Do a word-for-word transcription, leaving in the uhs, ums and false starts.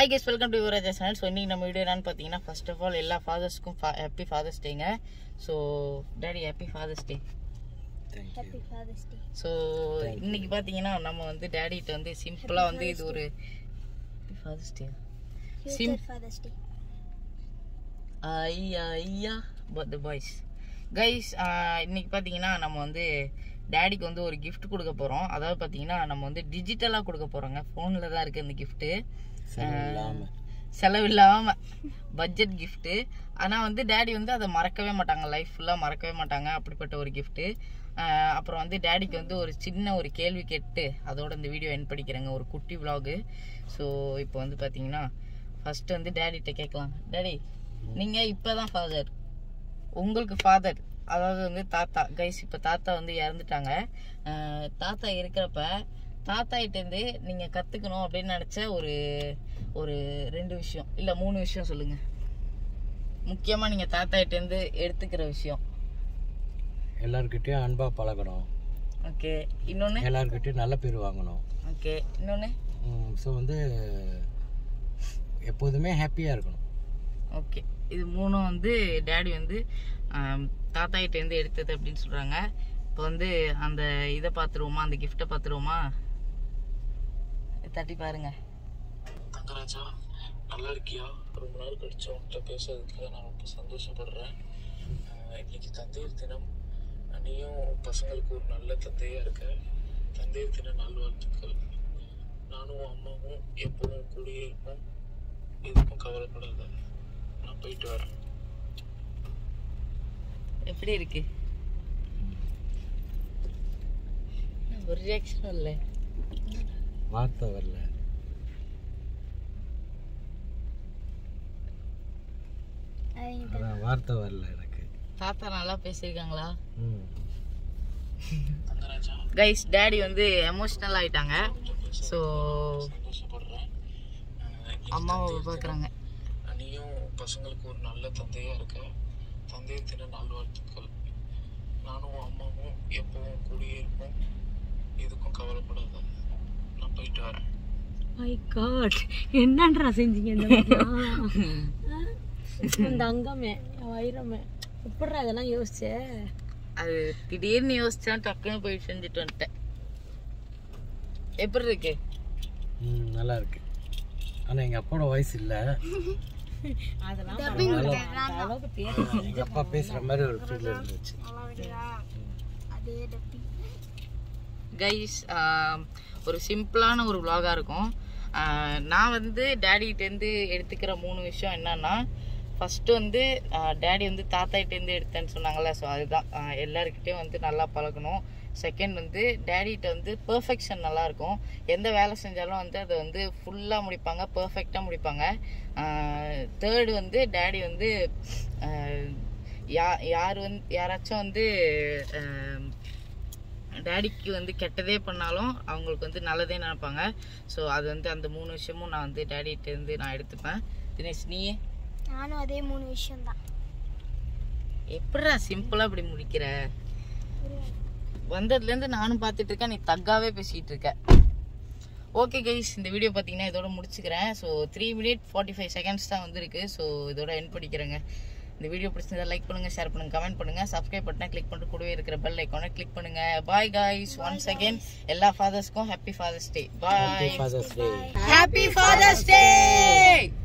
Hi guys, welcome to Yuverajah channel. So இன்னைக்கு நம்ம video என்னன்னு பாத்தீங்கன்னா first of all எல்லா fathersக்கும் happy Father's Dayங்க. So daddy happy Father's Day. Thank you. Happy Father's Day. So இன்னைக்கு பாத்தீங்கன்னா நம்ம வந்து டாடி கிட்ட வந்து சிம்பிளா வந்து இது ஒரு happy Father's Day. Future Father's Day. ஐயா ஐயா but the boys. Guys, இன்னைக்கு பாத்தீங்கன்னா நம்ம வந்து டாடிக்கு வந்து ஒரு gift கொடுக்க போறோம். அதாவது பாத்தீங்கன்னா நம்ம வந்து டிஜிட்டலா கொடுக்க போறோங்க. போன்ல தான் இருக்கு இந்த gift. செலவில்லாம செலவில்லாம பட்ஜெட் gift. ஆனா வந்து டாடி வந்து அதை மறக்கவே மாட்டாங்க, லைஃப் ஃபுல்லா மறக்கவே மாட்டாங்க. அப்படிப்பட்ட ஒரு gift. அப்புறம் வந்து டாடிக்கு வந்து ஒரு சின்ன ஒரு கேள்வி கேட்டு அதோட இந்த வீடியோ எண்ட் படிக்கிறேங்க, ஒரு குட்டி vlog. ஸோ இப்போ வந்து பாத்தீங்கன்னா ஃபர்ஸ்ட் வந்து டாடிட்ட கேட்கலாம். டாடி, நீங்க இப்பதான் ஃபாதர், உங்களுக்கு ஃபாதர் அதாவது வந்து தாத்தா. கைஸ் இப்போ தாத்தா வந்து இறந்துட்டாங்க. தாத்தா இருக்கிறப்ப தாத்தா கிட்டேருந்து நீங்கள் கற்றுக்கணும் அப்படின்னு நினச்ச ஒரு ஒரு ரெண்டு விஷயம் இல்லை மூணு விஷயம் சொல்லுங்க. முக்கியமாக நீங்கள் தாத்தா கிட்டேருந்து எடுத்துக்கிற விஷயம். எல்லார்கிட்டயும் அன்பா பழகணும். ஓகே. இன்னொன்று எல்லார்கிட்டயும் நல்ல பேர் வாங்கணும். ஓகே. இன்னொன்று ஸோ வந்து எப்போதுமே ஹாப்பியாக இருக்கணும். ஓகே. இது மூணும் வந்து டாடி வந்து தாத்தா கிட்டேருந்து எடுத்தது அப்படின்னு சொல்கிறாங்க. இப்போ வந்து அந்த இதை பார்த்துருவோமா, அந்த கிஃப்டை பார்த்துருவோமா? தட்டி பாருங்க. தங்கராஜா, நல்லா இருக்கியா? ரொம்ப நாள் கழிச்சு உன்கிட்ட பேசுறதுக்கு நான் ரொம்ப சந்தோஷப்படுறேன். இன்னைக்கு தந்தையர் தினம். நீயும் பசங்களுக்கு ஒரு நல்ல தந்தையா இருக்க. தந்தையர் தின நல்வாழ்த்துக்கள். நானும் அம்மாவும் எப்பவும் கூடயே இருப்போம். எதுக்கும் கவலைப்படாத. நான் போயிட்டு வரேன். எப்படி இருக்கு? ஒரு ரியாக்ஷன் இல்ல, வார்த்தை வரல. வார்த்தை வரல எனக்கு. தாத்தா நல்லா பேசியிருக்காங்களா? தங்கராஜா, கைஸ் டாடி வந்து எமோஷனல் ஆயிட்டாங்க. ஸோ அம்மாவை பார்க்குறாங்க. நீயும் பசங்களுக்கு ஒரு நல்ல தந்தையா இருக்க. தந்தையர் தின நல்வாழ்த்துக்கள். நானும் அம்மாவும் எப்பவும் கூடயே இருப்போம். எதுக்கும் கவலைப்படாத. நான் போயிட்டு வரேன். மை காட், என்னன்றா செஞ்சீங்க இந்த அங்கமே வைரமே? எப்படிடா இதெல்லாம் யோசிச்ச? அது திடீர்னு யோசிச்சா டக்குன்னு போய் செஞ்சுட்டு வந்துட்டேன். எப்படி இருக்கு? ம், நல்லா இருக்கு. ஆனால் எங்கள் அப்பாவோட வயசு இல்லை. எங்கள் அப்பா பேசுகிற மாதிரி ஒரு ஃபீல் இருந்துச்சு. கைஸ் ஒரு சிம்பிளான ஒரு vlog-ஆ இருக்கும். நான் வந்து டாடிகிட்டேருந்து எடுத்துக்கிற மூணு விஷயம் என்னன்னா, ஃபஸ்ட்டு வந்து டாடி வந்து தாத்தாகிட்டேருந்து எடுத்தேன்னு சொன்னாங்கல்ல, ஸோ அதுதான். எல்லாருக்கிட்டையும் வந்து நல்லா பழகணும். செகண்ட் வந்து டேடிகிட்ட வந்து பெர்ஃபெக்ஷன் நல்லாயிருக்கும். எந்த வேலை செஞ்சாலும் வந்து அதை வந்து ஃபுல்லாக முடிப்பாங்க, பெர்ஃபெக்டாக முடிப்பாங்க. தேர்டு வந்து டேடி வந்து யா யார் வந்து யாராச்சும் வந்து டேடிக்கு வந்து கெட்டதே பண்ணாலும் அவங்களுக்கு வந்து நல்லதே நினைப்பாங்க. ஸோ அது வந்து அந்த மூணு விஷயமும் நான் வந்து டேடிகிட்டேருந்து நான் எடுத்துப்பேன். தினேஷ், நீயே? நானும் அதே மூணு விஷயம் தான். எப்படிடா சிம்பிளாக இப்படி முடிக்கிற? வந்ததுலேருந்து நானும் பார்த்துட்டு இருக்கேன், நீ தக்காவே பேசிகிட்டு இருக்க. ஓகே கைஸ், இந்த வீடியோ பார்த்தீங்கன்னா இதோட முடிச்சுக்கிறேன். So three minute forty five seconds தான் வந்துருக்கு. ஸோ இதோட எண்ட் படிக்கிறேங்க. இந்த வீடியோ பிடிச்சிருந்தா லைக் பண்ணுங்க, ஷேர் பண்ணுங்க, கமெண்ட் பண்ணுங்க, சப்ஸ்கிரைப் பட்டனை கிளிக் பண்ணிட்டு கூடவே இருக்கிற பெல் ஐக்கானை கிளிக் பண்ணுங்க. பாய் கைஸ், ஒன்ஸ் அகைன் எல்லா ஃபாதர்ஸ்க்கும் happy Father's Day. Bye. Father's Day. Happy Father's டே.